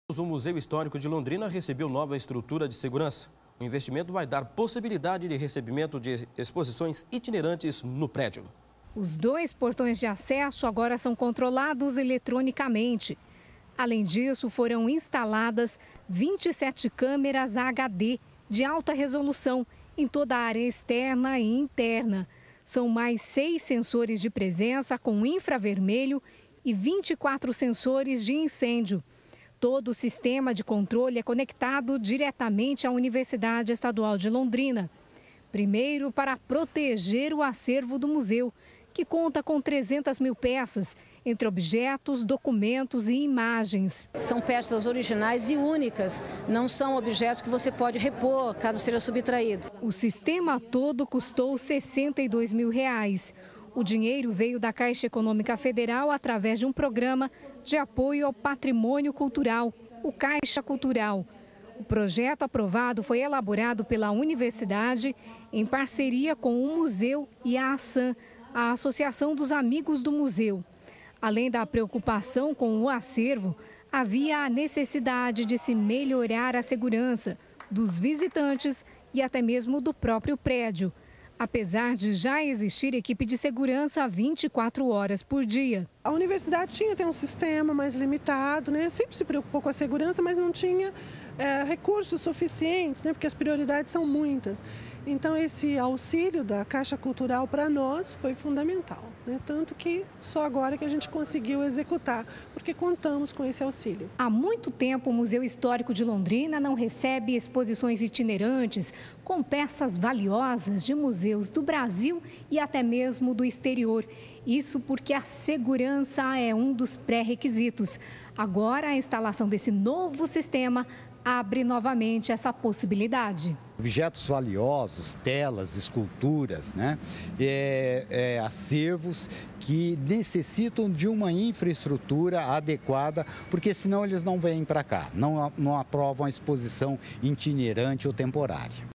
O Museu Histórico de Londrina recebeu nova estrutura de segurança. O investimento vai dar possibilidade de recebimento de exposições itinerantes no prédio. Os 2 portões de acesso agora são controlados eletronicamente. Além disso, foram instaladas 27 câmeras HD de alta resolução em toda a área externa e interna. São mais 6 sensores de presença com infravermelho e 24 sensores de incêndio. Todo o sistema de controle é conectado diretamente à Universidade Estadual de Londrina. Primeiro, para proteger o acervo do museu, que conta com 300 mil peças, entre objetos, documentos e imagens. São peças originais e únicas, não são objetos que você pode repor caso seja subtraído. O sistema todo custou R$ 62 mil. O dinheiro veio da Caixa Econômica Federal através de um programa de apoio ao patrimônio cultural, o Caixa Cultural. O projeto aprovado foi elaborado pela universidade em parceria com o museu e a ASAM, a Associação dos Amigos do Museu. Além da preocupação com o acervo, havia a necessidade de se melhorar a segurança dos visitantes e até mesmo do próprio prédio, apesar de já existir equipe de segurança 24 horas por dia. A universidade tinha até um sistema mais limitado, né? Sempre se preocupou com a segurança, mas não tinha recursos suficientes, né? Porque as prioridades são muitas. Então, esse auxílio da Caixa Cultural para nós foi fundamental, né? Tanto que só agora que a gente conseguiu executar, porque contamos com esse auxílio. Há muito tempo, o Museu Histórico de Londrina não recebe exposições itinerantes com peças valiosas de museus do Brasil e até mesmo do exterior. Isso porque a segurança é um dos pré-requisitos. Agora, a instalação desse novo sistema abre novamente essa possibilidade. Objetos valiosos, telas, esculturas, né? Acervos que necessitam de uma infraestrutura adequada, porque senão eles não vêm para cá, não aprovam a exposição itinerante ou temporária.